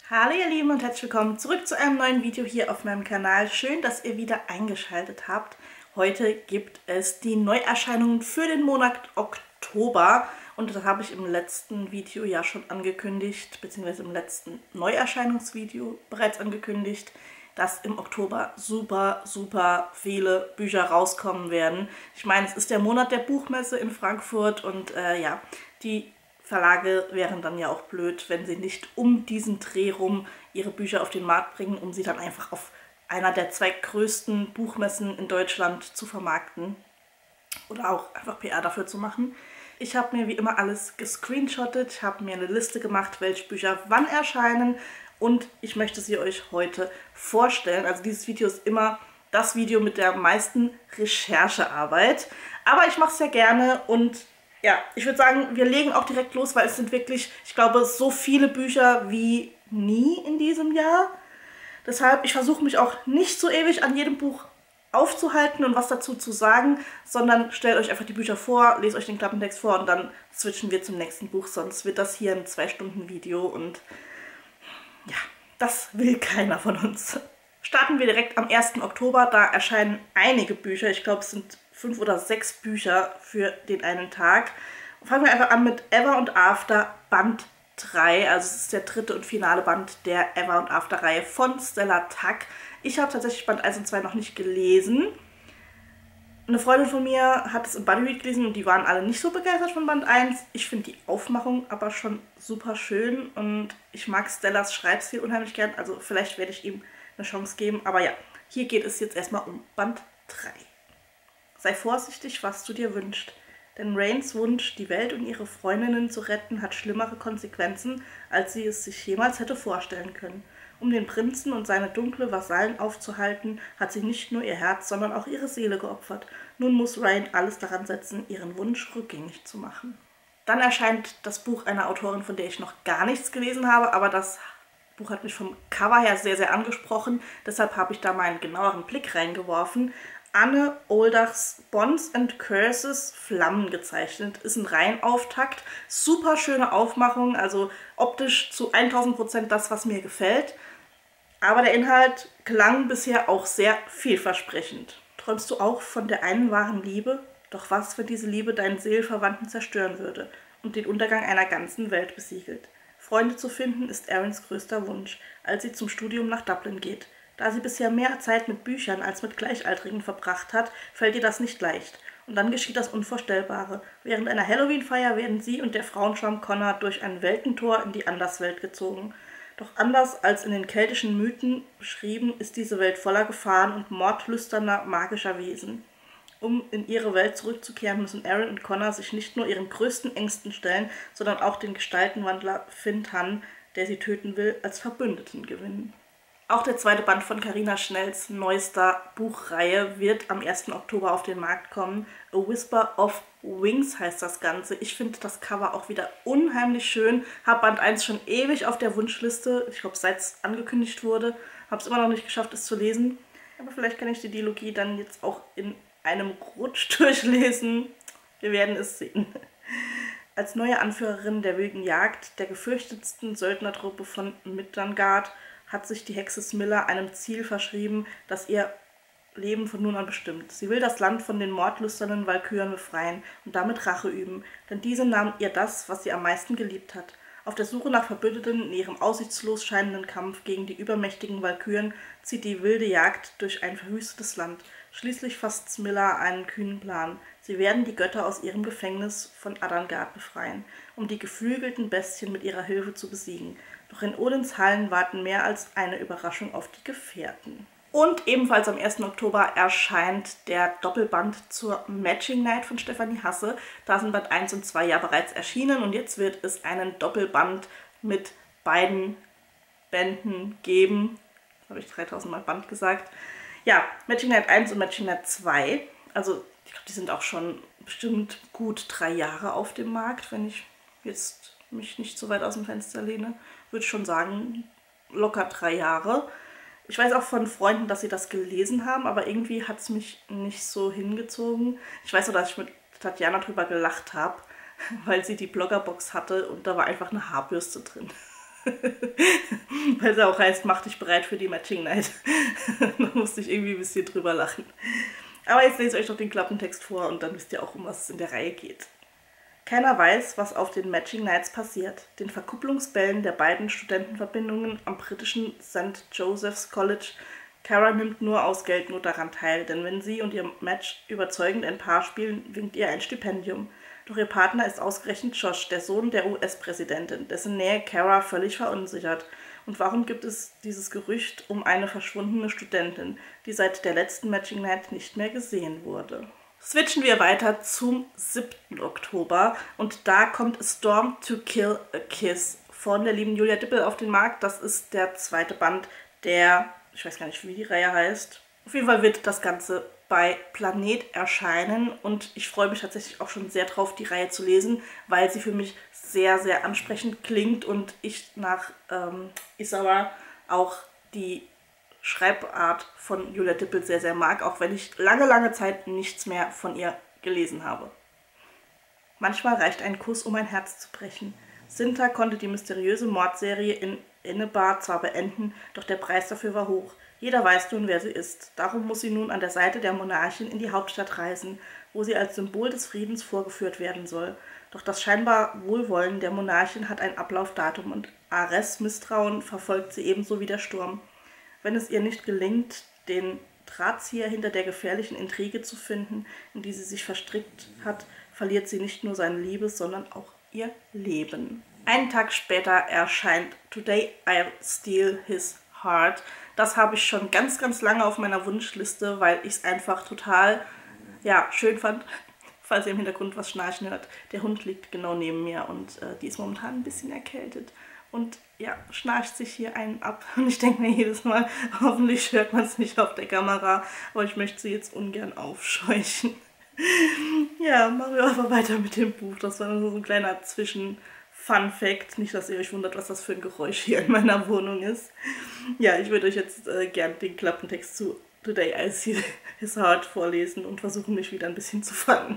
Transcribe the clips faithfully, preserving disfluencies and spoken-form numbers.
Hallo ihr Lieben und herzlich willkommen zurück zu einem neuen Video hier auf meinem Kanal. Schön, dass ihr wieder eingeschaltet habt. Heute gibt es die Neuerscheinungen für den Monat Oktober und das habe ich im letzten Video ja schon angekündigt, beziehungsweise im letzten Neuerscheinungsvideo bereits angekündigt, dass im Oktober super, super viele Bücher rauskommen werden. Ich meine, es ist der Monat der Buchmesse in Frankfurt und äh, ja, die Verlage wären dann ja auch blöd, wenn sie nicht um diesen Dreh rum ihre Bücher auf den Markt bringen, um sie dann einfach auf einer der zwei größten Buchmessen in Deutschland zu vermarkten oder auch einfach P R dafür zu machen. Ich habe mir wie immer alles gescreenshottet, ich habe mir eine Liste gemacht, welche Bücher wann erscheinen und ich möchte sie euch heute vorstellen. Also dieses Video ist immer das Video mit der meisten Recherchearbeit, aber ich mache es ja gerne und ja, ich würde sagen, wir legen auch direkt los, weil es sind wirklich, ich glaube, so viele Bücher wie nie in diesem Jahr. Deshalb, ich versuche mich auch nicht so ewig an jedem Buch aufzuhalten und was dazu zu sagen, sondern stellt euch einfach die Bücher vor, lest euch den Klappentext vor und dann switchen wir zum nächsten Buch, sonst wird das hier ein zwei Stunden Video und ja, das will keiner von uns. Starten wir direkt am ersten Oktober, da erscheinen einige Bücher, ich glaube es sind fünf oder sechs Bücher für den einen Tag. Fangen wir einfach an mit Ever and After Band drei, also es ist der dritte und finale Band der Ever and After Reihe von Stella Tuck. Ich habe tatsächlich Band eins und zwei noch nicht gelesen. Eine Freundin von mir hat es im Bodyread gelesen und die waren alle nicht so begeistert von Band eins. Ich finde die Aufmachung aber schon super schön und ich mag Stellas Schreibstil unheimlich gern, also vielleicht werde ich ihm eine Chance geben. Aber ja, hier geht es jetzt erstmal um Band drei. Sei vorsichtig, was du dir wünschst, denn Rains Wunsch, die Welt und ihre Freundinnen zu retten, hat schlimmere Konsequenzen, als sie es sich jemals hätte vorstellen können. Um den Prinzen und seine dunkle Vasallen aufzuhalten, hat sie nicht nur ihr Herz, sondern auch ihre Seele geopfert. Nun muss Rain alles daran setzen, ihren Wunsch rückgängig zu machen. Dann erscheint das Buch einer Autorin, von der ich noch gar nichts gelesen habe, aber das Buch hat mich vom Cover her sehr, sehr angesprochen. Deshalb habe ich da mal einen genaueren Blick reingeworfen. Anne Oldachs Bonds and Curses Flammen gezeichnet. Ist ein Reihenauftakt. Super schöne Aufmachung, also optisch zu tausend Prozent das, was mir gefällt. Aber der Inhalt klang bisher auch sehr vielversprechend. Träumst du auch von der einen wahren Liebe? Doch was, wenn diese Liebe deinen Seelenverwandten zerstören würde und den Untergang einer ganzen Welt besiegelt? Freunde zu finden ist Erins größter Wunsch, als sie zum Studium nach Dublin geht. Da sie bisher mehr Zeit mit Büchern als mit Gleichaltrigen verbracht hat, fällt ihr das nicht leicht. Und dann geschieht das Unvorstellbare. Während einer Halloween-Feier werden sie und der Frauenschwarm Connor durch ein Weltentor in die Anderswelt gezogen. Doch anders als in den keltischen Mythen beschrieben, ist diese Welt voller Gefahren und mordlüsterner magischer Wesen. Um in ihre Welt zurückzukehren, müssen Erin und Connor sich nicht nur ihren größten Ängsten stellen, sondern auch den Gestaltenwandler Fintan, der sie töten will, als Verbündeten gewinnen. Auch der zweite Band von Carina Schnells neuester Buchreihe wird am ersten Oktober auf den Markt kommen. A Whisper of Wings heißt das Ganze. Ich finde das Cover auch wieder unheimlich schön. Habe Band eins schon ewig auf der Wunschliste. Ich glaube, seit es angekündigt wurde. Habe es immer noch nicht geschafft, es zu lesen. Aber vielleicht kann ich die Dilogie dann jetzt auch in einem Rutsch durchlesen. Wir werden es sehen. Als neue Anführerin der wilden Jagd, der gefürchtetsten Söldnertruppe von Midgard, hat sich die Hexe Smilla einem Ziel verschrieben, das ihr Leben von nun an bestimmt. Sie will das Land von den mordlüsternen Walküren befreien und damit Rache üben, denn diese nahmen ihr das, was sie am meisten geliebt hat. Auf der Suche nach Verbündeten in ihrem aussichtslos scheinenden Kampf gegen die übermächtigen Walküren zieht die wilde Jagd durch ein verwüstetes Land. Schließlich fasst Smilla einen kühnen Plan. Sie werden die Götter aus ihrem Gefängnis von Adangard befreien, um die geflügelten Bestien mit ihrer Hilfe zu besiegen. Doch in Odins Hallen warten mehr als eine Überraschung auf die Gefährten. Und ebenfalls am ersten Oktober erscheint der Doppelband zur Matching Night von Stefanie Hasse. Da sind Band eins und zwei ja bereits erschienen und jetzt wird es einen Doppelband mit beiden Bänden geben. Das habe ich dreitausend Mal Band gesagt. Ja, Matching Night eins und Matching Night zwei. Also ich glaube, die sind auch schon bestimmt gut drei Jahre auf dem Markt, wenn ich jetzt mich nicht so weit aus dem Fenster lehne. Würde ich schon sagen, locker drei Jahre. Ich weiß auch von Freunden, dass sie das gelesen haben, aber irgendwie hat es mich nicht so hingezogen. Ich weiß nur, dass ich mit Tatjana drüber gelacht habe, weil sie die Bloggerbox hatte und da war einfach eine Haarbürste drin. Weil es auch heißt, mach dich bereit für die Matching Night. Da musste ich irgendwie ein bisschen drüber lachen. Aber jetzt lese ich euch noch den Klappentext vor und dann wisst ihr auch, um was es in der Reihe geht. Keiner weiß, was auf den Matching Nights passiert, den Verkupplungsbällen der beiden Studentenverbindungen am britischen Sankt Joseph's College. Cara nimmt nur aus Geldnot daran teil, denn wenn sie und ihr Match überzeugend ein Paar spielen, winkt ihr ein Stipendium. Doch ihr Partner ist ausgerechnet Josh, der Sohn der U S-Präsidentin, dessen Nähe Cara völlig verunsichert. Und warum gibt es dieses Gerücht um eine verschwundene Studentin, die seit der letzten Matching Night nicht mehr gesehen wurde? Switchen wir weiter zum siebten Oktober und da kommt A Storm to Kill a Kiss von der lieben Julia Dippel auf den Markt. Das ist der zweite Band der, ich weiß gar nicht, wie die Reihe heißt. Auf jeden Fall wird das Ganze bei Planet erscheinen und ich freue mich tatsächlich auch schon sehr drauf, die Reihe zu lesen, weil sie für mich sehr, sehr ansprechend klingt und ich nach ähm, Isawa auch die Schreibart von Julia Dippel sehr, sehr mag, auch wenn ich lange, lange Zeit nichts mehr von ihr gelesen habe. Manchmal reicht ein Kuss, um ein Herz zu brechen. Sinta konnte die mysteriöse Mordserie in Innebar zwar beenden, doch der Preis dafür war hoch. Jeder weiß nun, wer sie ist. Darum muss sie nun an der Seite der Monarchin in die Hauptstadt reisen, wo sie als Symbol des Friedens vorgeführt werden soll. Doch das scheinbar Wohlwollen der Monarchin hat ein Ablaufdatum und Ares' Misstrauen verfolgt sie ebenso wie der Sturm. Wenn es ihr nicht gelingt, den Drahtzieher hinter der gefährlichen Intrige zu finden, in die sie sich verstrickt hat, verliert sie nicht nur seine Liebe, sondern auch ihr Leben. Einen Tag später erscheint Today I'll Steal His Heart. Das habe ich schon ganz, ganz lange auf meiner Wunschliste, weil ich es einfach total ja, schön fand. Falls ihr im Hintergrund was schnarchen hört, der Hund liegt genau neben mir und äh, die ist momentan ein bisschen erkältet. Und ja, schnarcht sich hier einen ab. Und ich denke mir jedes Mal, hoffentlich hört man es nicht auf der Kamera, aber ich möchte sie jetzt ungern aufscheuchen. Ja, machen wir aber weiter mit dem Buch. Das war nur so ein kleiner Zwischen-Fun-Fact. Nicht, dass ihr euch wundert, was das für ein Geräusch hier in meiner Wohnung ist. Ja, ich würde euch jetzt äh, gern den Klappentext zu Today I See His Heart vorlesen und versuchen, mich wieder ein bisschen zu fangen.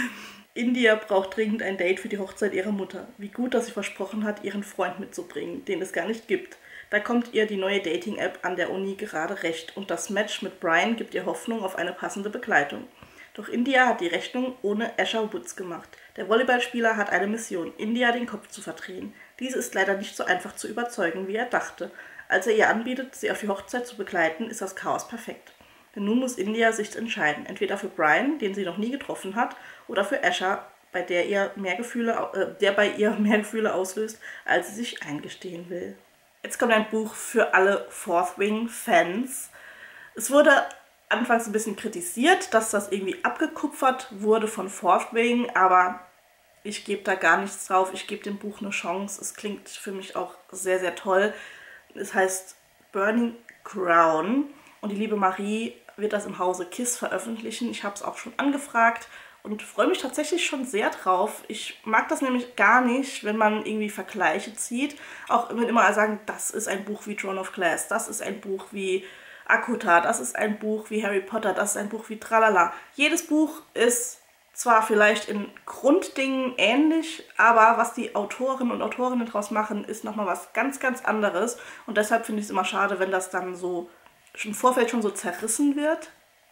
India braucht dringend ein Date für die Hochzeit ihrer Mutter. Wie gut, dass sie versprochen hat, ihren Freund mitzubringen, den es gar nicht gibt. Da kommt ihr die neue Dating-App an der Uni gerade recht und das Match mit Brian gibt ihr Hoffnung auf eine passende Begleitung. Doch India hat die Rechnung ohne Asher Woods gemacht. Der Volleyballspieler hat eine Mission, India den Kopf zu verdrehen. Diese ist leider nicht so einfach zu überzeugen, wie er dachte. Als er ihr anbietet, sie auf die Hochzeit zu begleiten, ist das Chaos perfekt. Denn nun muss India sich entscheiden, entweder für Brian, den sie noch nie getroffen hat, oder für Asher, bei der, ihr mehr Gefühle, äh, der bei ihr mehr Gefühle auslöst, als sie sich eingestehen will. Jetzt kommt ein Buch für alle Fourth Wing-Fans. Es wurde anfangs ein bisschen kritisiert, dass das irgendwie abgekupfert wurde von Fourth Wing, aber ich gebe da gar nichts drauf. Ich gebe dem Buch eine Chance. Es klingt für mich auch sehr, sehr toll. Es heißt Burning Crown und die liebe Marie wird das im Hause Kiss veröffentlichen. Ich habe es auch schon angefragt und freue mich tatsächlich schon sehr drauf. Ich mag das nämlich gar nicht, wenn man irgendwie Vergleiche zieht. Auch wenn immer sagen, das ist ein Buch wie Throne of Glass, das ist ein Buch wie Akuta, das ist ein Buch wie Harry Potter, das ist ein Buch wie Tralala. Jedes Buch ist zwar vielleicht in Grunddingen ähnlich, aber was die Autoren und Autorinnen daraus machen, ist nochmal was ganz, ganz anderes. Und deshalb finde ich es immer schade, wenn das dann so im Vorfeld schon so zerrissen wird.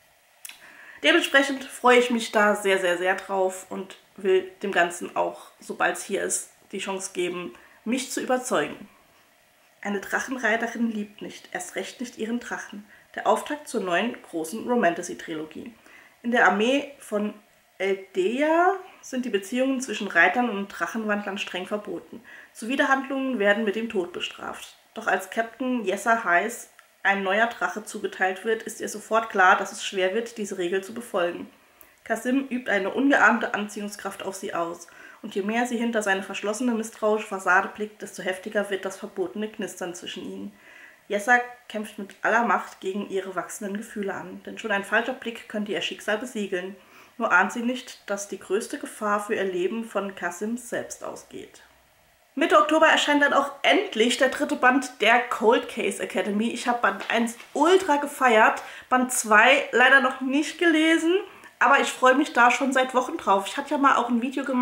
Dementsprechend freue ich mich da sehr, sehr, sehr drauf und will dem Ganzen auch, sobald es hier ist, die Chance geben, mich zu überzeugen. Eine Drachenreiterin liebt nicht, erst recht nicht ihren Drachen. Der Auftakt zur neuen großen Romantasy-Trilogie. In der Armee von Eldia sind die Beziehungen zwischen Reitern und Drachenwandlern streng verboten. Zuwiderhandlungen werden mit dem Tod bestraft. Doch als Captain Yessa Heiß ein neuer Drache zugeteilt wird, ist ihr sofort klar, dass es schwer wird, diese Regel zu befolgen. Kasim übt eine ungeahnte Anziehungskraft auf sie aus. Und je mehr sie hinter seine verschlossene, misstrauische Fassade blickt, desto heftiger wird das verbotene Knistern zwischen ihnen. Yessa kämpft mit aller Macht gegen ihre wachsenden Gefühle an, denn schon ein falscher Blick könnte ihr Schicksal besiegeln. Nur ahnt sie nicht, dass die größte Gefahr für ihr Leben von Kasim selbst ausgeht. Mitte Oktober erscheint dann auch endlich der dritte Band der Cold Case Academy. Ich habe Band eins ultra gefeiert, Band zwei leider noch nicht gelesen, aber ich freue mich da schon seit Wochen drauf. Ich hatte ja mal auch ein Video gemacht,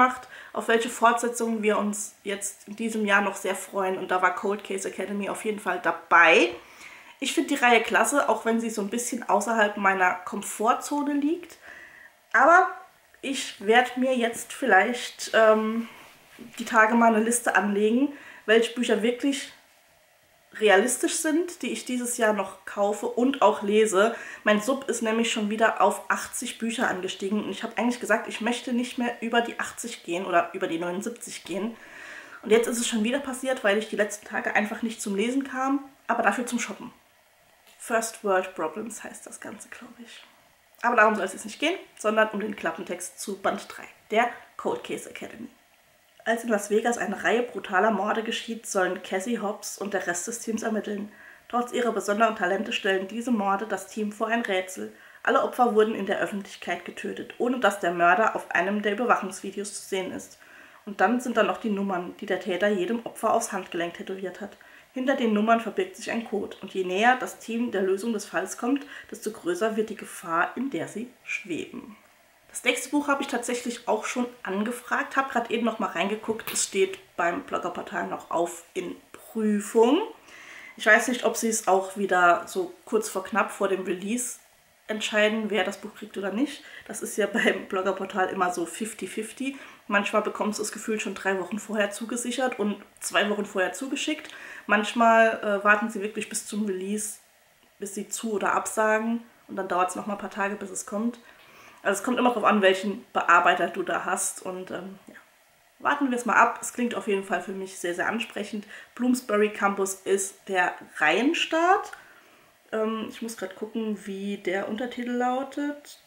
auf welche Fortsetzungen wir uns jetzt in diesem Jahr noch sehr freuen. Und da war Cold Case Academy auf jeden Fall dabei. Ich finde die Reihe klasse, auch wenn sie so ein bisschen außerhalb meiner Komfortzone liegt. Aber ich werde mir jetzt vielleicht ähm, die Tage mal eine Liste anlegen, welche Bücher wirklich realistisch sind, die ich dieses Jahr noch kaufe und auch lese. Mein Sub ist nämlich schon wieder auf achtzig Bücher angestiegen und ich habe eigentlich gesagt, ich möchte nicht mehr über die achtzig gehen oder über die neunundsiebzig gehen. Und jetzt ist es schon wieder passiert, weil ich die letzten Tage einfach nicht zum Lesen kam, aber dafür zum Shoppen. First World Problems heißt das Ganze, glaube ich. Aber darum soll es jetzt nicht gehen, sondern um den Klappentext zu Band drei, der Cold Case Academy. Als in Las Vegas eine Reihe brutaler Morde geschieht, sollen Cassie Hobbs und der Rest des Teams ermitteln. Trotz ihrer besonderen Talente stellen diese Morde das Team vor ein Rätsel. Alle Opfer wurden in der Öffentlichkeit getötet, ohne dass der Mörder auf einem der Überwachungsvideos zu sehen ist. Und dann sind da noch die Nummern, die der Täter jedem Opfer aufs Handgelenk tätowiert hat. Hinter den Nummern verbirgt sich ein Code und je näher das Team der Lösung des Falls kommt, desto größer wird die Gefahr, in der sie schweben. Das nächste Buch habe ich tatsächlich auch schon angefragt, habe gerade eben noch mal reingeguckt. Es steht beim Bloggerportal noch auf in Prüfung. Ich weiß nicht, ob sie es auch wieder so kurz vor knapp vor dem Release entscheiden, wer das Buch kriegt oder nicht. Das ist ja beim Bloggerportal immer so fifty fifty. Manchmal bekommst du das Gefühl schon drei Wochen vorher zugesichert und zwei Wochen vorher zugeschickt. Manchmal äh, warten sie wirklich bis zum Release, bis sie zu- oder absagen. Und dann dauert es noch mal ein paar Tage, bis es kommt. Also es kommt immer darauf an, welchen Bearbeiter du da hast. Und ähm, ja, warten wir es mal ab. Es klingt auf jeden Fall für mich sehr, sehr ansprechend. Bloomsbury Campus ist der Reihenstart. Ähm, ich muss gerade gucken, wie der Untertitel lautet.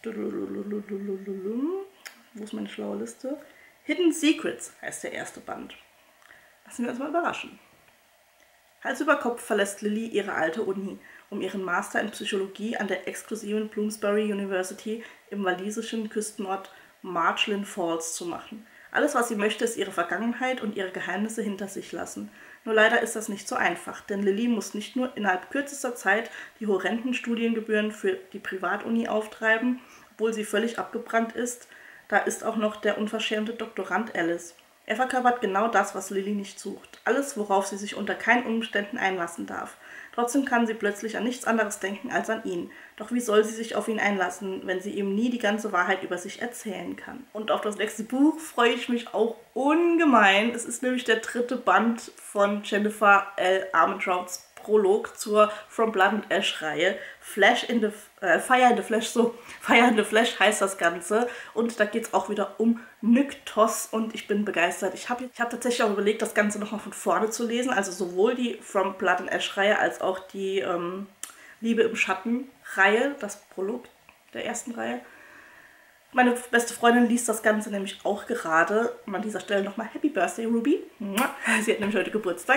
Wo ist meine schlaue Liste? Hidden Secrets heißt der erste Band. Lassen wir uns mal überraschen. Hals über Kopf verlässt Lily ihre alte Uni, um ihren Master in Psychologie an der exklusiven Bloomsbury University im walisischen Küstenort Marchland Falls zu machen. Alles, was sie möchte, ist ihre Vergangenheit und ihre Geheimnisse hinter sich lassen. Nur leider ist das nicht so einfach, denn Lily muss nicht nur innerhalb kürzester Zeit die horrenden Studiengebühren für die Privatuni auftreiben, obwohl sie völlig abgebrannt ist, da ist auch noch der unverschämte Doktorand Alice. Er verkörpert genau das, was Lily nicht sucht. Alles, worauf sie sich unter keinen Umständen einlassen darf. Trotzdem kann sie plötzlich an nichts anderes denken als an ihn. Doch wie soll sie sich auf ihn einlassen, wenn sie ihm nie die ganze Wahrheit über sich erzählen kann? Und auf das nächste Buch freue ich mich auch ungemein. Es ist nämlich der dritte Band von Jennifer L. Armentrouts Prolog zur From Blood and Ash Reihe. Flash in the, äh, Fire in the Flash, so, Fire in the Flash heißt das Ganze. Und da geht es auch wieder um Nyktos und ich bin begeistert. Ich habe ich hab tatsächlich auch überlegt, das Ganze nochmal von vorne zu lesen. Also sowohl die From Blood and Ash Reihe als auch die ähm, Liebe im Schatten Reihe, das Prolog der ersten Reihe. Meine beste Freundin liest das Ganze nämlich auch gerade. Und an dieser Stelle nochmal Happy Birthday, Ruby. Sie hat nämlich heute Geburtstag.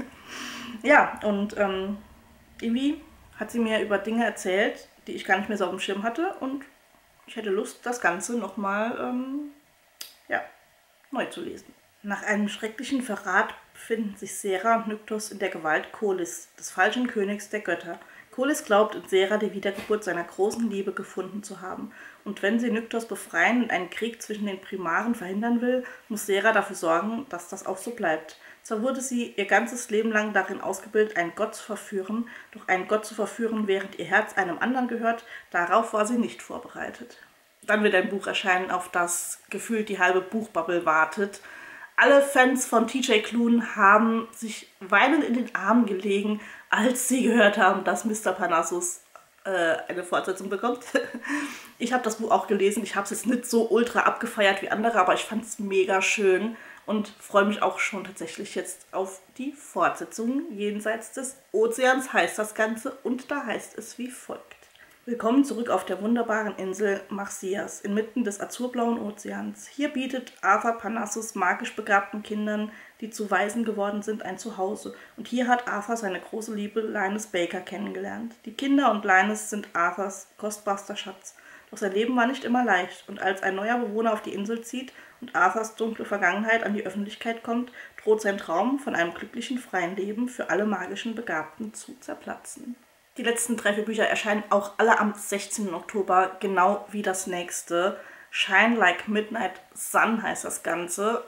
Ja, und ähm, irgendwie hat sie mir über Dinge erzählt, die ich gar nicht mehr so auf dem Schirm hatte. Und ich hätte Lust, das Ganze nochmal ähm, ja, neu zu lesen. Nach einem schrecklichen Verrat befinden sich Sera und Nyktos in der Gewalt Kolis, des falschen Königs der Götter. Kolis glaubt, in Sera die Wiedergeburt seiner großen Liebe gefunden zu haben. Und wenn sie Nyktos befreien und einen Krieg zwischen den Primaren verhindern will, muss Sera dafür sorgen, dass das auch so bleibt. Zwar wurde sie ihr ganzes Leben lang darin ausgebildet, einen Gott zu verführen, doch einen Gott zu verführen, während ihr Herz einem anderen gehört, darauf war sie nicht vorbereitet. Dann wird ein Buch erscheinen, auf das gefühlt die halbe Buchbubble wartet. Alle Fans von T J Klune haben sich weinend in den Armen gelegen, als sie gehört haben, dass Mister Parnassus äh, eine Fortsetzung bekommt. Ich habe das Buch auch gelesen. Ich habe es jetzt nicht so ultra abgefeiert wie andere, aber ich fand es mega schön und freue mich auch schon tatsächlich jetzt auf die Fortsetzung. Jenseits des Ozeans heißt das Ganze und da heißt es wie folgt. Willkommen zurück auf der wunderbaren Insel Marsyas, inmitten des azurblauen Ozeans. Hier bietet Arthur Parnassus magisch begabten Kindern, die zu Waisen geworden sind, ein Zuhause. Und hier hat Arthur seine große Liebe Linus Baker kennengelernt. Die Kinder und Linus sind Arthurs kostbarster Schatz. Doch sein Leben war nicht immer leicht. Und als ein neuer Bewohner auf die Insel zieht und Arthurs dunkle Vergangenheit an die Öffentlichkeit kommt, droht sein Traum von einem glücklichen, freien Leben für alle magischen Begabten zu zerplatzen. Die letzten drei, vier Bücher erscheinen auch alle am sechzehnten Oktober, genau wie das nächste. Shine Like Midnight Sun heißt das Ganze.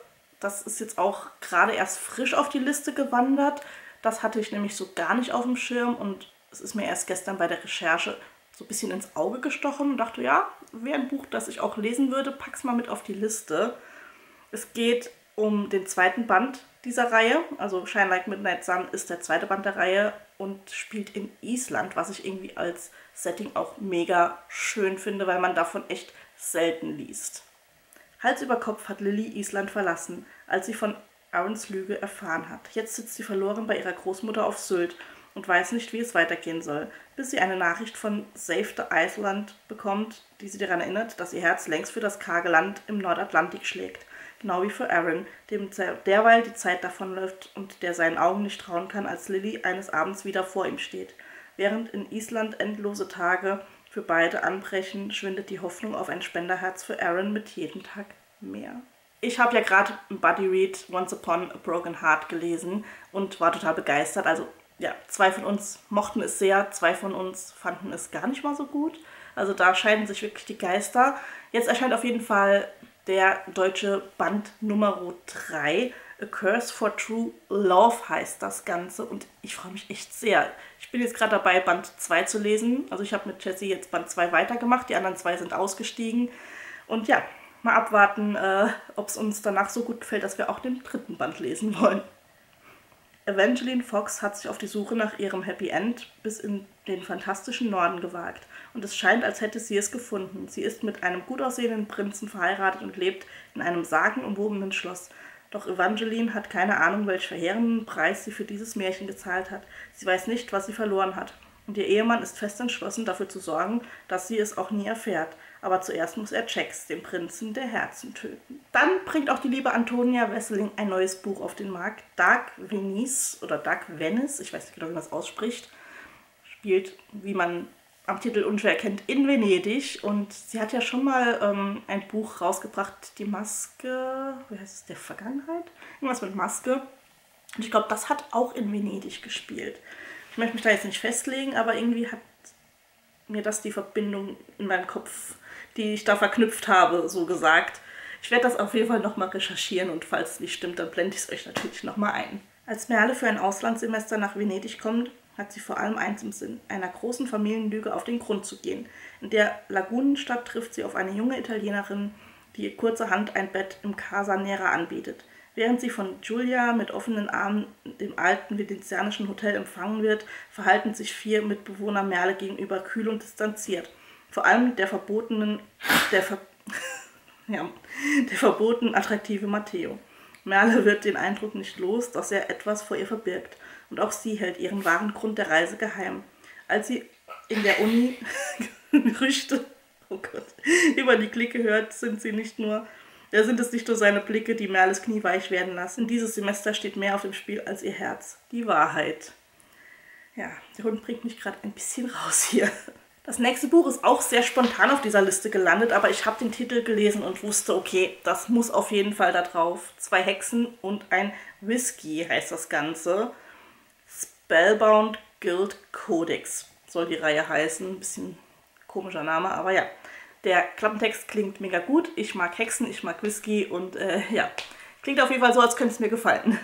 Das ist jetzt auch gerade erst frisch auf die Liste gewandert. Das hatte ich nämlich so gar nicht auf dem Schirm und es ist mir erst gestern bei der Recherche so ein bisschen ins Auge gestochen und dachte, ja, wäre ein Buch, das ich auch lesen würde, pack's mal mit auf die Liste. Es geht um den zweiten Band dieser Reihe, also Shine Like Midnight Sun ist der zweite Band der Reihe und spielt in Island, was ich irgendwie als Setting auch mega schön finde, weil man davon echt selten liest. Hals über Kopf hat Lily Island verlassen, als sie von Arryns Lüge erfahren hat. Jetzt sitzt sie verloren bei ihrer Großmutter auf Sylt und weiß nicht, wie es weitergehen soll, bis sie eine Nachricht von Save the Iceland bekommt, die sie daran erinnert, dass ihr Herz längst für das karge Land im Nordatlantik schlägt. Genau wie für Arryn, dem derweil die Zeit davonläuft und der seinen Augen nicht trauen kann, als Lily eines Abends wieder vor ihm steht. Während in Island endlose Tage für beide anbrechen, schwindet die Hoffnung auf ein Spenderherz für Arryn mit jedem Tag mehr. Ich habe ja gerade Buddy Read Once Upon a Broken Heart gelesen und war total begeistert. Also ja, zwei von uns mochten es sehr, zwei von uns fanden es gar nicht mal so gut. Also da scheiden sich wirklich die Geister. Jetzt erscheint auf jeden Fall der deutsche Band Nummer drei. A Curse for True Love heißt das Ganze und ich freue mich echt sehr. Ich bin jetzt gerade dabei, Band zwei zu lesen. Also ich habe mit Jessie jetzt Band zwei weitergemacht, die anderen zwei sind ausgestiegen. Und ja, mal abwarten, äh, ob es uns danach so gut gefällt, dass wir auch den dritten Band lesen wollen. Evangeline Fox hat sich auf die Suche nach ihrem Happy End bis in den fantastischen Norden gewagt. Und es scheint, als hätte sie es gefunden. Sie ist mit einem gut aussehenden Prinzen verheiratet und lebt in einem sagenumwobenen Schloss. Doch Evangeline hat keine Ahnung, welch verheerenden Preis sie für dieses Märchen gezahlt hat. Sie weiß nicht, was sie verloren hat. Und ihr Ehemann ist fest entschlossen, dafür zu sorgen, dass sie es auch nie erfährt. Aber zuerst muss er Jax, den Prinzen der Herzen, töten. Dann bringt auch die liebe Antonia Wesseling ein neues Buch auf den Markt. Dark Venice oder Dark Venice, ich weiß nicht genau, wie man es ausspricht, spielt, wie man am Titel unschwer erkennt, in Venedig. Und sie hat ja schon mal ähm, ein Buch rausgebracht, die Maske, wie heißt es, der Vergangenheit? Irgendwas mit Maske. Und ich glaube, das hat auch in Venedig gespielt. Ich möchte mich da jetzt nicht festlegen, aber irgendwie hat mir das die Verbindung in meinem Kopf, die ich da verknüpft habe, so gesagt. Ich werde das auf jeden Fall nochmal recherchieren und falls es nicht stimmt, dann blende ich es euch natürlich nochmal ein. Als Merle für ein Auslandssemester nach Venedig kommt, hat sie vor allem eins im Sinn, einer großen Familienlüge auf den Grund zu gehen. In der Lagunenstadt trifft sie auf eine junge Italienerin, die ihr kurzerhand ein Bett im Casa Nera anbietet. Während sie von Giulia mit offenen Armen im alten venezianischen Hotel empfangen wird, verhalten sich vier Mitbewohner Merle gegenüber kühl und distanziert. Vor allem der verbotenen, der, ver ja, der verbotenen attraktive Matteo. Merle wird den Eindruck nicht los, dass er etwas vor ihr verbirgt. Und auch sie hält ihren wahren Grund der Reise geheim. Als sie in der Uni Gerüchte oh Gott, über die Clique hört, sind sie nicht nur... Da sind es nicht nur seine Blicke, die Merles Knie weich werden lassen. Dieses Semester steht mehr auf dem Spiel als ihr Herz. Die Wahrheit. Ja, der Hund bringt mich gerade ein bisschen raus hier. Das nächste Buch ist auch sehr spontan auf dieser Liste gelandet, aber ich habe den Titel gelesen und wusste, okay, das muss auf jeden Fall da drauf. Zwei Hexen und ein Whisky heißt das Ganze. Spellbound Guild Codex soll die Reihe heißen. Ein bisschen komischer Name, aber ja. Der Klappentext klingt mega gut. Ich mag Hexen, ich mag Whisky und äh, ja, klingt auf jeden Fall so, als könnte es mir gefallen.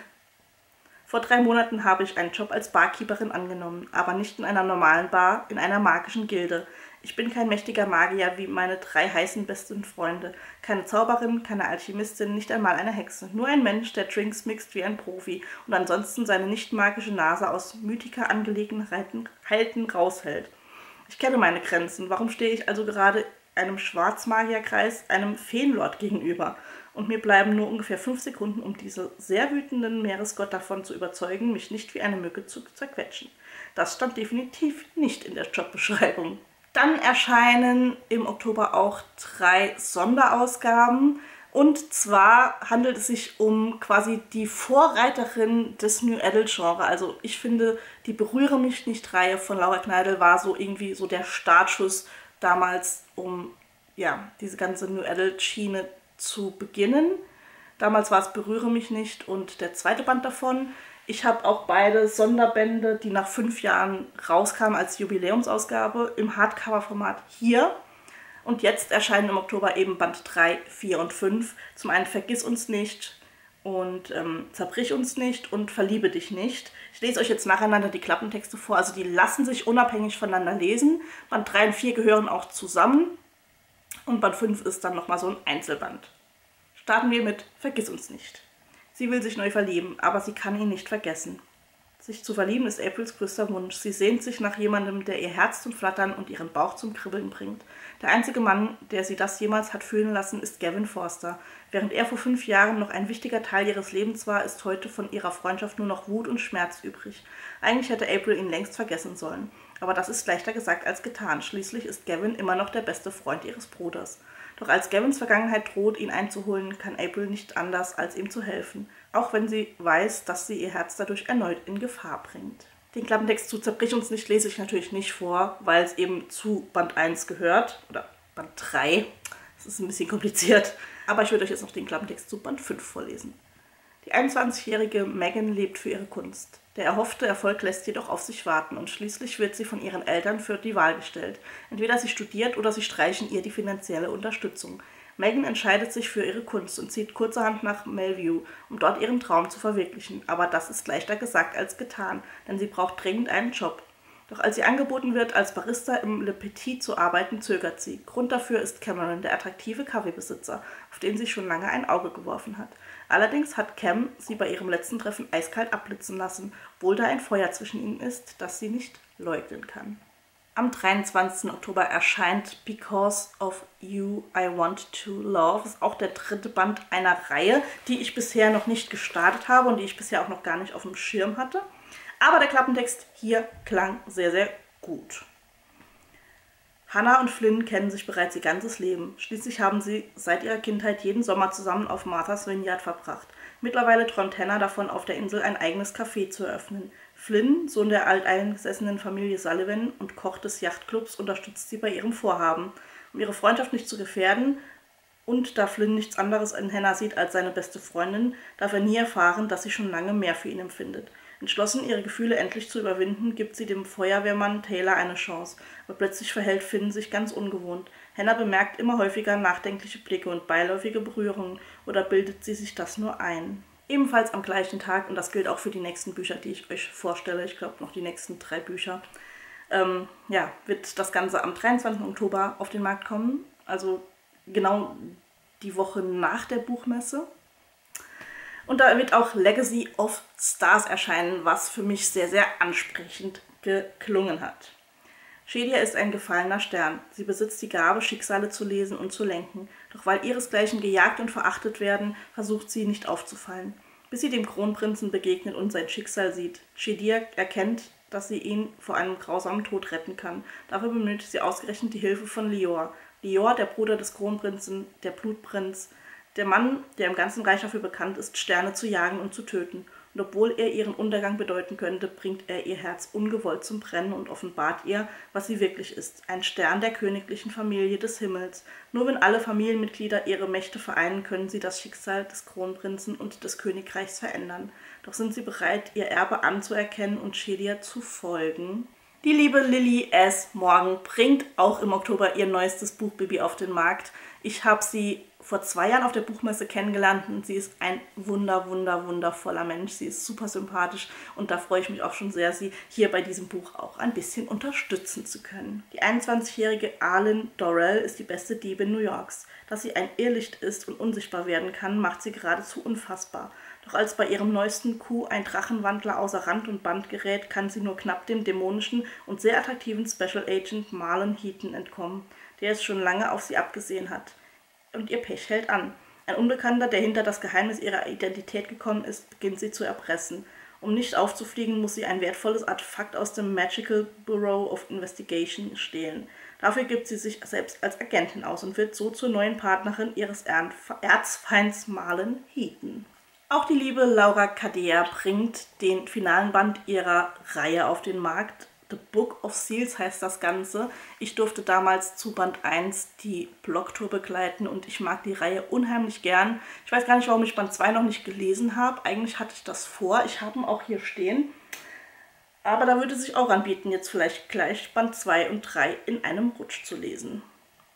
Vor drei Monaten habe ich einen Job als Barkeeperin angenommen, aber nicht in einer normalen Bar, in einer magischen Gilde. Ich bin kein mächtiger Magier wie meine drei heißen besten Freunde. Keine Zauberin, keine Alchemistin, nicht einmal eine Hexe. Nur ein Mensch, der Drinks mixt wie ein Profi und ansonsten seine nicht magische Nase aus Mythiker Angelegenheiten raushält. Ich kenne meine Grenzen. Warum stehe ich also gerade einem Schwarzmagierkreis, einem Feenlord gegenüber? Und mir bleiben nur ungefähr fünf Sekunden, um diese sehr wütenden Meeresgott davon zu überzeugen, mich nicht wie eine Mücke zu zerquetschen. Das stand definitiv nicht in der Jobbeschreibung. Dann erscheinen im Oktober auch drei Sonderausgaben. Und zwar handelt es sich um quasi die Vorreiterin des New Adult Genre. Also ich finde, die Berühre mich nicht Reihe von Laura Kneidl war so irgendwie so der Startschuss damals, um ja diese ganze New Adult Schiene zu beginnen. Damals war es Berühre mich nicht und der zweite Band davon. Ich habe auch beide Sonderbände, die nach fünf Jahren rauskamen als Jubiläumsausgabe im Hardcover-Format hier. Und jetzt erscheinen im Oktober eben Band drei, vier und fünf. Zum einen Vergiss uns nicht und ähm, Zerbrich uns nicht und Verliebe dich nicht. Ich lese euch jetzt nacheinander die Klappentexte vor. Also die lassen sich unabhängig voneinander lesen. Band drei und vier gehören auch zusammen. Und Band fünf ist dann nochmal so ein Einzelband. Starten wir mit Vergiss uns nicht. Sie will sich neu verlieben, aber sie kann ihn nicht vergessen. Sich zu verlieben ist Aprils größter Wunsch. Sie sehnt sich nach jemandem, der ihr Herz zum Flattern und ihren Bauch zum Kribbeln bringt. Der einzige Mann, der sie das jemals hat fühlen lassen, ist Gavin Forster. Während er vor fünf Jahren noch ein wichtiger Teil ihres Lebens war, ist heute von ihrer Freundschaft nur noch Wut und Schmerz übrig. Eigentlich hätte April ihn längst vergessen sollen. Aber das ist leichter gesagt als getan. Schließlich ist Gavin immer noch der beste Freund ihres Bruders. Doch als Gavins Vergangenheit droht, ihn einzuholen, kann April nicht anders, als ihm zu helfen. Auch wenn sie weiß, dass sie ihr Herz dadurch erneut in Gefahr bringt. Den Klappentext zu Zerbrich uns nicht lese ich natürlich nicht vor, weil es eben zu Band eins gehört. Oder Band drei. Das ist ein bisschen kompliziert. Aber ich würde euch jetzt noch den Klappentext zu Band fünf vorlesen. Die einundzwanzigjährige Megan lebt für ihre Kunst. Der erhoffte Erfolg lässt jedoch auf sich warten und schließlich wird sie von ihren Eltern für die Wahl gestellt. Entweder sie studiert oder sie streichen ihr die finanzielle Unterstützung. Megan entscheidet sich für ihre Kunst und zieht kurzerhand nach Melview, um dort ihren Traum zu verwirklichen. Aber das ist leichter gesagt als getan, denn sie braucht dringend einen Job. Doch als ihr angeboten wird, als Barista im Le Petit zu arbeiten, zögert sie. Grund dafür ist Cameron, der attraktive Kaffeebesitzer, auf den sie schon lange ein Auge geworfen hat. Allerdings hat Cam sie bei ihrem letzten Treffen eiskalt abblitzen lassen, obwohl da ein Feuer zwischen ihnen ist, das sie nicht leugnen kann. Am dreiundzwanzigsten Oktober erscheint Because of You I Want to Love. Das ist auch der dritte Band einer Reihe, die ich bisher noch nicht gestartet habe und die ich bisher auch noch gar nicht auf dem Schirm hatte. Aber der Klappentext hier klang sehr, sehr gut. Hannah und Flynn kennen sich bereits ihr ganzes Leben. Schließlich haben sie seit ihrer Kindheit jeden Sommer zusammen auf Martha's Vineyard verbracht. Mittlerweile träumt Hannah davon, auf der Insel ein eigenes Café zu eröffnen. Flynn, Sohn der alteingesessenen Familie Sullivan und Koch des Yachtclubs, unterstützt sie bei ihrem Vorhaben. Um ihre Freundschaft nicht zu gefährden und da Flynn nichts anderes in Hannah sieht als seine beste Freundin, darf er nie erfahren, dass sie schon lange mehr für ihn empfindet. Entschlossen, ihre Gefühle endlich zu überwinden, gibt sie dem Feuerwehrmann Taylor eine Chance. Aber plötzlich verhält Finn sich ganz ungewohnt. Hannah bemerkt immer häufiger nachdenkliche Blicke und beiläufige Berührungen, oder bildet sie sich das nur ein? Ebenfalls am gleichen Tag, und das gilt auch für die nächsten Bücher, die ich euch vorstelle, ich glaube noch die nächsten drei Bücher, ähm, ja, wird das Ganze am dreiundzwanzigsten Oktober auf den Markt kommen. Also genau die Woche nach der Buchmesse. Und da wird auch Legacy of Stars erscheinen, was für mich sehr, sehr ansprechend geklungen hat. Shadia ist ein gefallener Stern. Sie besitzt die Gabe, Schicksale zu lesen und zu lenken. Doch weil ihresgleichen gejagt und verachtet werden, versucht sie nicht aufzufallen. Bis sie dem Kronprinzen begegnet und sein Schicksal sieht. Shadia erkennt, dass sie ihn vor einem grausamen Tod retten kann. Dafür benötigt sie ausgerechnet die Hilfe von Lior. Lior, der Bruder des Kronprinzen, der Blutprinz, der Mann, der im ganzen Reich dafür bekannt ist, Sterne zu jagen und zu töten. Und obwohl er ihren Untergang bedeuten könnte, bringt er ihr Herz ungewollt zum Brennen und offenbart ihr, was sie wirklich ist. Ein Stern der königlichen Familie des Himmels. Nur wenn alle Familienmitglieder ihre Mächte vereinen, können sie das Schicksal des Kronprinzen und des Königreichs verändern. Doch sind sie bereit, ihr Erbe anzuerkennen und Shadia zu folgen? Die liebe Lily S. Morgan bringt auch im Oktober ihr neuestes Buch Bibi auf den Markt. Ich habe sie vor zwei Jahren auf der Buchmesse kennengelernt und sie ist ein wunder, wunder, wundervoller Mensch. Sie ist super sympathisch und da freue ich mich auch schon sehr, sie hier bei diesem Buch auch ein bisschen unterstützen zu können. Die einundzwanzigjährige Arlen Dorrell ist die beste Diebin New Yorks. Dass sie ein Irrlicht ist und unsichtbar werden kann, macht sie geradezu unfassbar. Doch als bei ihrem neuesten Coup ein Drachenwandler außer Rand und Band gerät, kann sie nur knapp dem dämonischen und sehr attraktiven Special Agent Marlon Heaton entkommen, der es schon lange auf sie abgesehen hat. Und ihr Pech hält an. Ein Unbekannter, der hinter das Geheimnis ihrer Identität gekommen ist, beginnt sie zu erpressen. Um nicht aufzufliegen, muss sie ein wertvolles Artefakt aus dem Magical Bureau of Investigation stehlen. Dafür gibt sie sich selbst als Agentin aus und wird so zur neuen Partnerin ihres Erzfeinds Marlon Heaton. Auch die liebe Laura Cadea bringt den finalen Band ihrer Reihe auf den Markt. The Book of Seals heißt das Ganze. Ich durfte damals zu Band eins die Blogtour begleiten und ich mag die Reihe unheimlich gern. Ich weiß gar nicht, warum ich Band zwei noch nicht gelesen habe. Eigentlich hatte ich das vor. Ich habe ihn auch hier stehen. Aber da würde sich auch anbieten, jetzt vielleicht gleich Band zwei und drei in einem Rutsch zu lesen.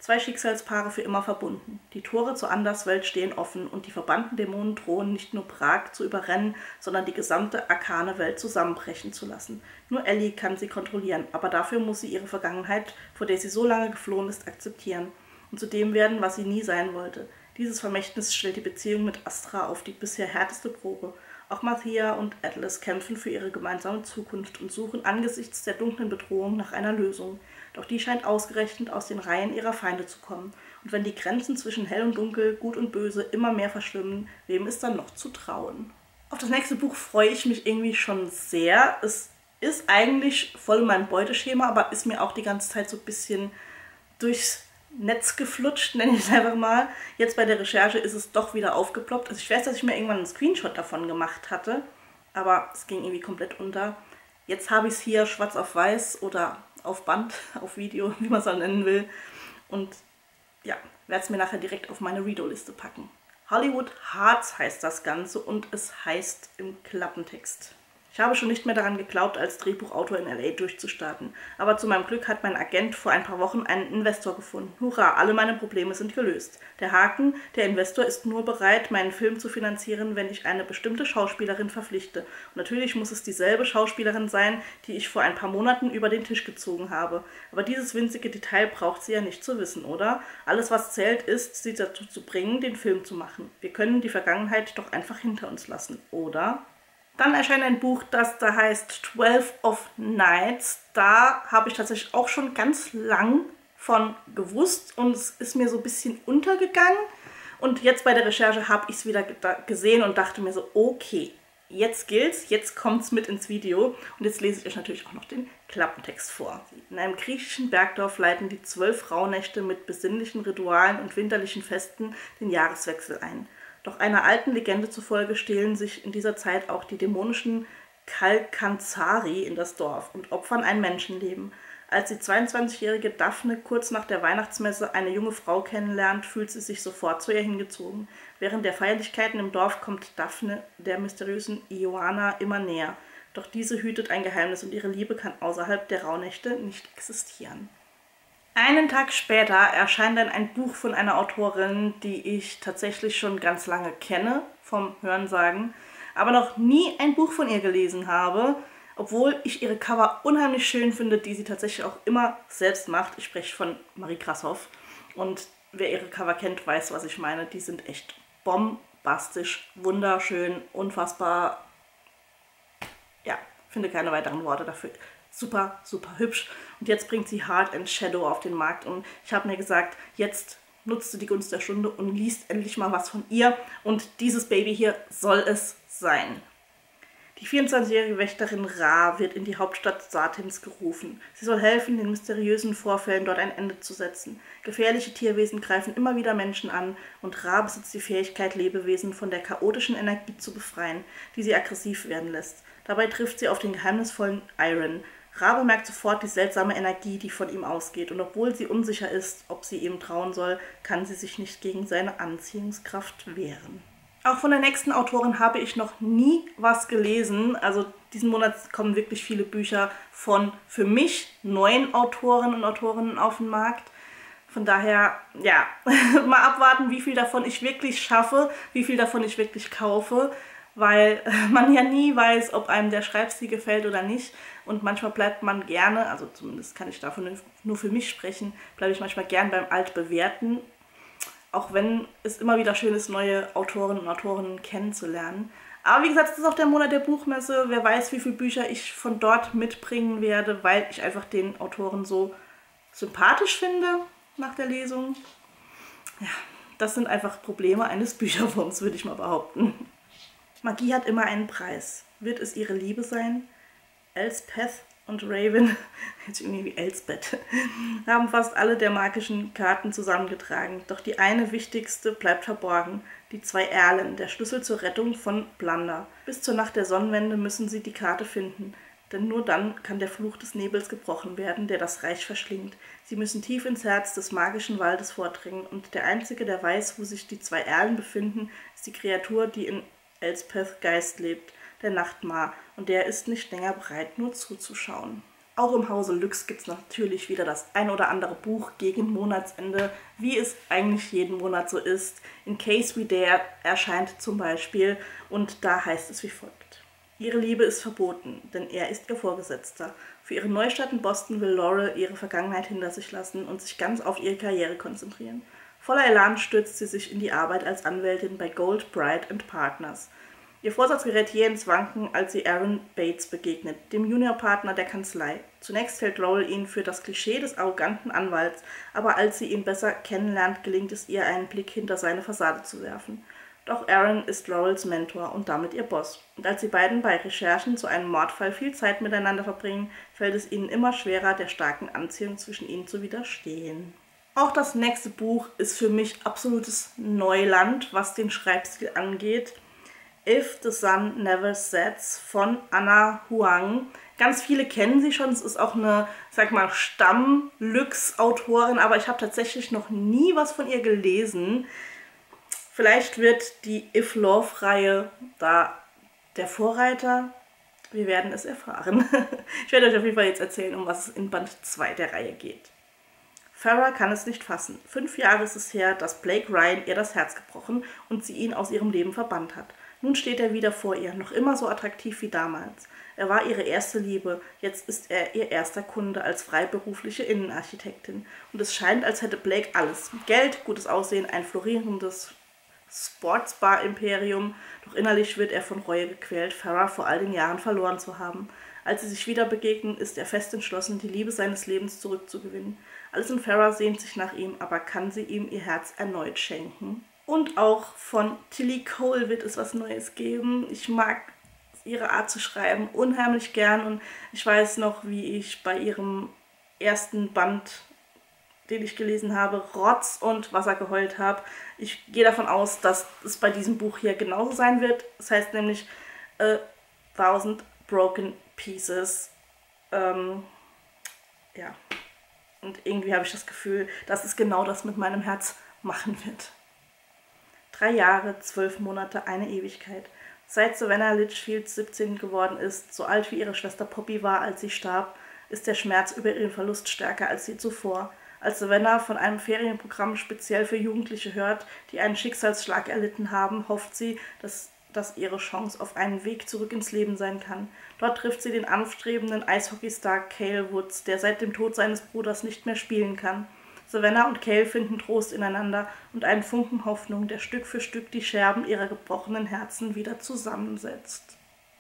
Zwei Schicksalspaare für immer verbunden. Die Tore zur Anderswelt stehen offen und die verbannten Dämonen drohen nicht nur Prag zu überrennen, sondern die gesamte arkane Welt zusammenbrechen zu lassen. Nur Ellie kann sie kontrollieren, aber dafür muss sie ihre Vergangenheit, vor der sie so lange geflohen ist, akzeptieren und zu dem werden, was sie nie sein wollte. Dieses Vermächtnis stellt die Beziehung mit Astra auf die bisher härteste Probe. Auch Marthea und Atlas kämpfen für ihre gemeinsame Zukunft und suchen angesichts der dunklen Bedrohung nach einer Lösung. Doch die scheint ausgerechnet aus den Reihen ihrer Feinde zu kommen. Und wenn die Grenzen zwischen Hell und Dunkel, Gut und Böse immer mehr verschwimmen, wem ist dann noch zu trauen? Auf das nächste Buch freue ich mich irgendwie schon sehr. Es ist eigentlich voll in meinem Beuteschema, aber ist mir auch die ganze Zeit so ein bisschen durchs Netz geflutscht, nenne ich es einfach mal. Jetzt bei der Recherche ist es doch wieder aufgeploppt. Also ich weiß, dass ich mir irgendwann einen Screenshot davon gemacht hatte, aber es ging irgendwie komplett unter. Jetzt habe ich es hier schwarz auf weiß oder auf Band, auf Video, wie man es auch nennen will. Und ja, werde es mir nachher direkt auf meine Redo-Liste packen. Hollywood Hearts heißt das Ganze und es heißt im Klappentext: Ich habe schon nicht mehr daran geglaubt, als Drehbuchautor in L A durchzustarten. Aber zu meinem Glück hat mein Agent vor ein paar Wochen einen Investor gefunden. Hurra, alle meine Probleme sind gelöst. Der Haken, der Investor ist nur bereit, meinen Film zu finanzieren, wenn ich eine bestimmte Schauspielerin verpflichte. Und natürlich muss es dieselbe Schauspielerin sein, die ich vor ein paar Monaten über den Tisch gezogen habe. Aber dieses winzige Detail braucht sie ja nicht zu wissen, oder? Alles, was zählt, ist, sie dazu zu bringen, den Film zu machen. Wir können die Vergangenheit doch einfach hinter uns lassen, oder? Dann erscheint ein Buch, das da heißt Twelve of Nights. Da habe ich tatsächlich auch schon ganz lang von gewusst und es ist mir so ein bisschen untergegangen. Und jetzt bei der Recherche habe ich es wieder gesehen und dachte mir so, okay, jetzt gilt's, jetzt kommt es mit ins Video. Und jetzt lese ich euch natürlich auch noch den Klappentext vor. In einem griechischen Bergdorf leiten die zwölf Rauhnächte mit besinnlichen Ritualen und winterlichen Festen den Jahreswechsel ein. Doch einer alten Legende zufolge stehlen sich in dieser Zeit auch die dämonischen Kalkanzari in das Dorf und opfern ein Menschenleben. Als die zweiundzwanzigjährige Daphne kurz nach der Weihnachtsmesse eine junge Frau kennenlernt, fühlt sie sich sofort zu ihr hingezogen. Während der Feierlichkeiten im Dorf kommt Daphne der mysteriösen Ioana immer näher. Doch diese hütet ein Geheimnis und ihre Liebe kann außerhalb der Rauhnächte nicht existieren. Einen Tag später erscheint dann ein Buch von einer Autorin, die ich tatsächlich schon ganz lange kenne, vom Hörensagen, aber noch nie ein Buch von ihr gelesen habe, obwohl ich ihre Cover unheimlich schön finde, die sie tatsächlich auch immer selbst macht. Ich spreche von Marie Grashoff und wer ihre Cover kennt, weiß, was ich meine. Die sind echt bombastisch, wunderschön, unfassbar, ja, finde keine weiteren Worte dafür. Super, super hübsch. Und jetzt bringt sie Heart and Shadow auf den Markt. Und ich habe mir gesagt, jetzt nutzt du die Gunst der Stunde und liest endlich mal was von ihr. Und dieses Baby hier soll es sein. Die vierundzwanzigjährige Wächterin Ra wird in die Hauptstadt Satins gerufen. Sie soll helfen, den mysteriösen Vorfällen dort ein Ende zu setzen. Gefährliche Tierwesen greifen immer wieder Menschen an und Ra besitzt die Fähigkeit, Lebewesen von der chaotischen Energie zu befreien, die sie aggressiv werden lässt. Dabei trifft sie auf den geheimnisvollen Iron. Ra bemerkt sofort die seltsame Energie, die von ihm ausgeht, und obwohl sie unsicher ist, ob sie ihm trauen soll, kann sie sich nicht gegen seine Anziehungskraft wehren. Auch von der nächsten Autorin habe ich noch nie was gelesen. Also diesen Monat kommen wirklich viele Bücher von für mich neuen Autoren und Autorinnen auf den Markt. Von daher, ja, mal abwarten, wie viel davon ich wirklich schaffe, wie viel davon ich wirklich kaufe, weil man ja nie weiß, ob einem der Schreibstil gefällt oder nicht. Und manchmal bleibt man gerne, also zumindest kann ich davon nur für mich sprechen, bleibe ich manchmal gern beim Altbewährten, auch wenn es immer wieder schön ist, neue Autoren und Autorinnen kennenzulernen. Aber wie gesagt, es ist auch der Monat der Buchmesse. Wer weiß, wie viele Bücher ich von dort mitbringen werde, weil ich einfach den Autoren so sympathisch finde nach der Lesung. Ja, das sind einfach Probleme eines Bücherwurms, würde ich mal behaupten. Magie hat immer einen Preis. Wird es ihre Liebe sein? Elspeth und Raven, jetzt irgendwie wie Elsbeth, haben fast alle der magischen Karten zusammengetragen. Doch die eine wichtigste bleibt verborgen. Die zwei Erlen, der Schlüssel zur Rettung von Blunder. Bis zur Nacht der Sonnenwende müssen sie die Karte finden. Denn nur dann kann der Fluch des Nebels gebrochen werden, der das Reich verschlingt. Sie müssen tief ins Herz des magischen Waldes vordringen. Und der Einzige, der weiß, wo sich die zwei Erlen befinden, ist die Kreatur, die in Elspeths Geist lebt, der Nachtmar, und der ist nicht länger bereit, nur zuzuschauen. Auch im Hause Lux gibt es natürlich wieder das ein oder andere Buch gegen Monatsende, wie es eigentlich jeden Monat so ist. In Case We Dare erscheint zum Beispiel und da heißt es wie folgt. Ihre Liebe ist verboten, denn er ist ihr Vorgesetzter. Für ihre Neustadt in Boston will Laurel ihre Vergangenheit hinter sich lassen und sich ganz auf ihre Karriere konzentrieren. Voller Elan stürzt sie sich in die Arbeit als Anwältin bei Gold, Bright and Partners. Ihr Vorsatz gerät jäh ins Wanken, als sie Aaron Bates begegnet, dem Juniorpartner der Kanzlei. Zunächst hält Laurel ihn für das Klischee des arroganten Anwalts, aber als sie ihn besser kennenlernt, gelingt es ihr, einen Blick hinter seine Fassade zu werfen. Doch Aaron ist Laurels Mentor und damit ihr Boss. Und als die beiden bei Recherchen zu einem Mordfall viel Zeit miteinander verbringen, fällt es ihnen immer schwerer, der starken Anziehung zwischen ihnen zu widerstehen. Auch das nächste Buch ist für mich absolutes Neuland, was den Schreibstil angeht. If the Sun Never Sets von Ana Huang. Ganz viele kennen sie schon. Es ist auch eine, sag mal, Stamm-Lux-Autorin, aber ich habe tatsächlich noch nie was von ihr gelesen. Vielleicht wird die If Love-Reihe da der Vorreiter. Wir werden es erfahren. Ich werde euch auf jeden Fall jetzt erzählen, um was es in Band zwei der Reihe geht. Farrah kann es nicht fassen. Fünf Jahre ist es her, dass Blake Ryan ihr das Herz gebrochen und sie ihn aus ihrem Leben verbannt hat. Nun steht er wieder vor ihr, noch immer so attraktiv wie damals. Er war ihre erste Liebe, jetzt ist er ihr erster Kunde als freiberufliche Innenarchitektin. Und es scheint, als hätte Blake alles. Geld, gutes Aussehen, ein florierendes Sportsbar-Imperium. Doch innerlich wird er von Reue gequält, Farrah vor all den Jahren verloren zu haben. Als sie sich wieder begegnen, ist er fest entschlossen, die Liebe seines Lebens zurückzugewinnen. Alles in Farrah sehnt sich nach ihm, aber kann sie ihm ihr Herz erneut schenken? Und auch von Tilly Cole wird es was Neues geben. Ich mag ihre Art zu schreiben unheimlich gern und ich weiß noch, wie ich bei ihrem ersten Band, den ich gelesen habe, Rotz und Wasser geheult habe. Ich gehe davon aus, dass es bei diesem Buch hier genauso sein wird. Das heißt nämlich äh, Thousand Broken Pieces. Ähm, ja. Und irgendwie habe ich das Gefühl, dass es genau das mit meinem Herz machen wird. Drei Jahre, zwölf Monate, eine Ewigkeit. Seit Savannah Litchfield siebzehn geworden ist, so alt wie ihre Schwester Poppy war, als sie starb, ist der Schmerz über ihren Verlust stärker als je zuvor. Als Savannah von einem Ferienprogramm speziell für Jugendliche hört, die einen Schicksalsschlag erlitten haben, hofft sie, dass das ihre Chance auf einen Weg zurück ins Leben sein kann. Dort trifft sie den aufstrebenden Eishockeystar Cale Woods, der seit dem Tod seines Bruders nicht mehr spielen kann. Savannah und Cale finden Trost ineinander und einen Funken Hoffnung, der Stück für Stück die Scherben ihrer gebrochenen Herzen wieder zusammensetzt.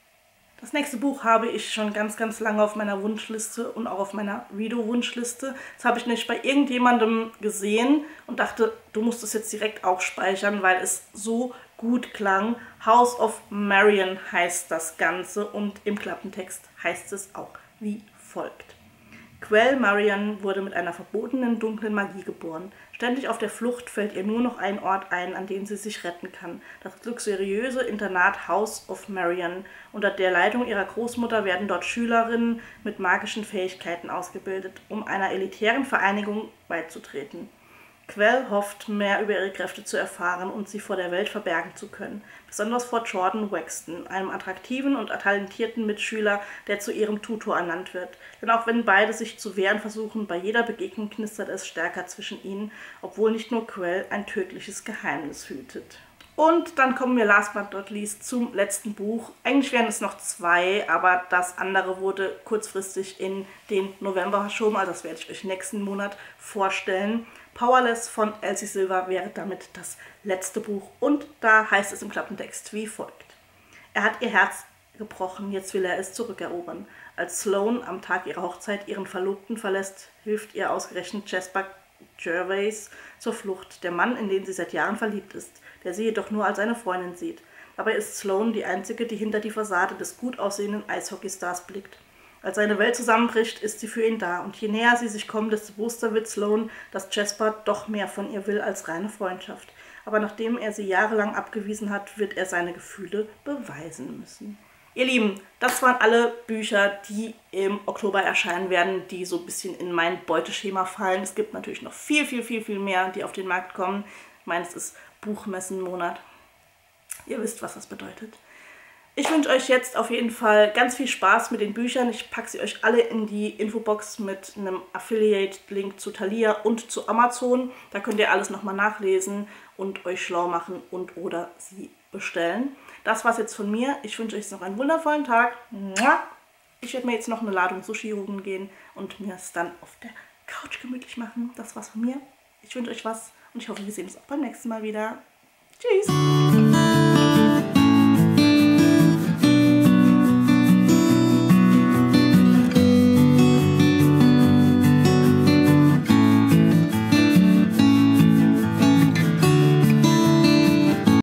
Das nächste Buch habe ich schon ganz, ganz lange auf meiner Wunschliste und auch auf meiner Redo-Wunschliste. Das habe ich nicht bei irgendjemandem gesehen und dachte, du musst es jetzt direkt auch speichern, weil es so gut klang. House of Marion heißt das Ganze und im Klappentext heißt es auch wie folgt. Quell Marion wurde mit einer verbotenen, dunklen Magie geboren. Ständig auf der Flucht fällt ihr nur noch ein Ort ein, an dem sie sich retten kann. Das luxuriöse Internat House of Marion. Unter der Leitung ihrer Großmutter werden dort Schülerinnen mit magischen Fähigkeiten ausgebildet, um einer elitären Vereinigung beizutreten. Quell hofft, mehr über ihre Kräfte zu erfahren und sie vor der Welt verbergen zu können. Besonders vor Jordan Wexton, einem attraktiven und talentierten Mitschüler, der zu ihrem Tutor ernannt wird. Denn auch wenn beide sich zu wehren versuchen, bei jeder Begegnung knistert es stärker zwischen ihnen, obwohl nicht nur Quell ein tödliches Geheimnis hütet. Und dann kommen wir last but not least zum letzten Buch. Eigentlich wären es noch zwei, aber das andere wurde kurzfristig in den November verschoben, also das werde ich euch nächsten Monat vorstellen. Powerless von Elsie Silver wäre damit das letzte Buch und da heißt es im Klappentext wie folgt. Er hat ihr Herz gebrochen, jetzt will er es zurückerobern. Als Sloane am Tag ihrer Hochzeit ihren Verlobten verlässt, hilft ihr ausgerechnet Jasper Gervais zur Flucht, der Mann, in den sie seit Jahren verliebt ist, der sie jedoch nur als eine Freundin sieht. Dabei ist Sloane die einzige, die hinter die Fassade des gut aussehenden Eishockeystars blickt. Als seine Welt zusammenbricht, ist sie für ihn da und je näher sie sich kommen, desto bewusster wird Sloane, dass Jasper doch mehr von ihr will als reine Freundschaft. Aber nachdem er sie jahrelang abgewiesen hat, wird er seine Gefühle beweisen müssen. Ihr Lieben, das waren alle Bücher, die im Oktober erscheinen werden, die so ein bisschen in mein Beuteschema fallen. Es gibt natürlich noch viel, viel, viel, viel mehr, die auf den Markt kommen. Ich meine, es ist Buchmessenmonat. Ihr wisst, was das bedeutet. Ich wünsche euch jetzt auf jeden Fall ganz viel Spaß mit den Büchern. Ich packe sie euch alle in die Infobox mit einem Affiliate-Link zu Thalia und zu Amazon. Da könnt ihr alles nochmal nachlesen und euch schlau machen und oder sie bestellen. Das war's jetzt von mir. Ich wünsche euch noch einen wundervollen Tag. Ich werde mir jetzt noch eine Ladung Sushi holen gehen und mir es dann auf der Couch gemütlich machen. Das war's von mir. Ich wünsche euch was und ich hoffe, wir sehen uns auch beim nächsten Mal wieder. Tschüss!